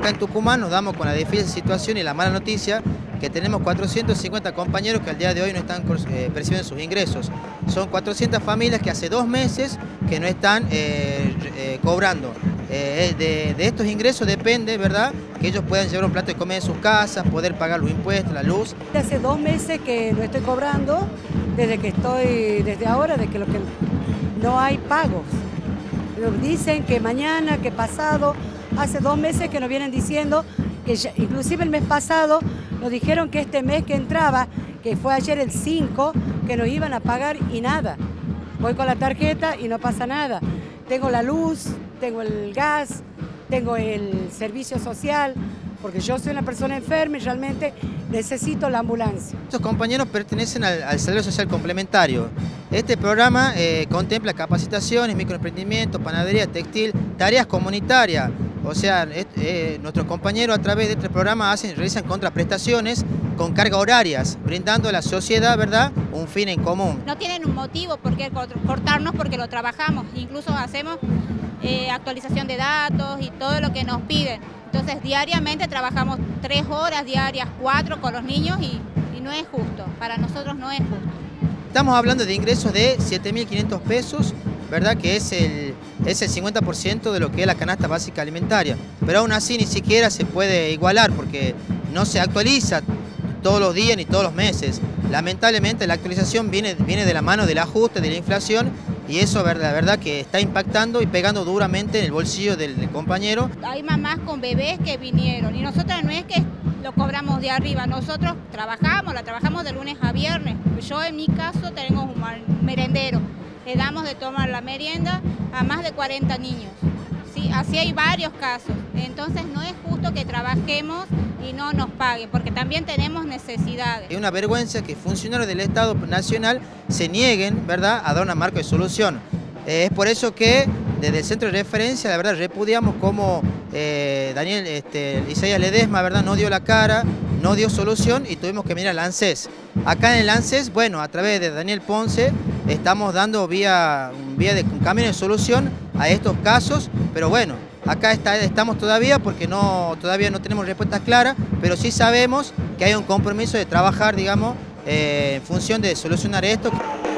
acá en Tucumán nos damos con la difícil situación y la mala noticia que tenemos 450 compañeros que al día de hoy no están percibiendo sus ingresos. Son 400 familias que hace 2 meses que no están cobrando. De estos ingresos depende, ¿verdad?, que ellos puedan llevar un plato de comida en sus casas, poder pagar los impuestos, la luz. Hace 2 meses que no estoy cobrando, desde ahora, de que no hay pagos. Dicen que mañana, que pasado, hace 2 meses que nos vienen diciendo, que ya, inclusive el mes pasado nos dijeron que este mes que entraba, que fue ayer el 5, que nos iban a pagar y nada. Voy con la tarjeta y no pasa nada. Tengo la luz, tengo el gas, tengo el servicio social, porque yo soy una persona enferma y realmente necesito la ambulancia. Estos compañeros pertenecen al Salario Social Complementario. Este programa contempla capacitaciones, microemprendimientos, panadería, textil, tareas comunitarias. O sea, nuestros compañeros a través de este programa realizan contraprestaciones con cargas horarias, brindando a la sociedad, ¿verdad?, un fin en común. No tienen un motivo por qué cortarnos porque lo trabajamos, incluso hacemos actualización de datos y todo lo que nos piden. Entonces diariamente trabajamos 3 horas diarias, 4 con los niños y no es justo, para nosotros no es justo. Estamos hablando de ingresos de 7.500 pesos, ¿verdad?, que es el 50% de lo que es la canasta básica alimentaria. Pero aún así ni siquiera se puede igualar porque no se actualiza todos los días ni todos los meses. Lamentablemente la actualización viene de la mano del ajuste, de la inflación, y eso la verdad que está impactando y pegando duramente en el bolsillo del compañero. Hay mamás con bebés que vinieron y nosotros no es que lo cobramos de arriba, nosotros la trabajamos de lunes a viernes. Yo en mi caso tengo un merendero, le damos de tomar la merienda a más de 40 niños. ¿Sí? Así hay varios casos, entonces no es justo que trabajemos y no nos paguen, porque también tenemos necesidades. Es una vergüenza que funcionarios del Estado Nacional se nieguen, ¿verdad?, a dar una marca de solución. Es por eso que desde el centro de referencia, la verdad, repudiamos como Isaías Ledesma, ¿verdad?, no dio la cara, no dio solución y tuvimos que mirar al ANSES. Acá en el ANSES, bueno, a través de Daniel Ponce, estamos dando un camino de solución a estos casos, pero bueno, acá estamos todavía porque todavía no tenemos respuestas claras, pero sí sabemos que hay un compromiso de trabajar, digamos, en función de solucionar esto.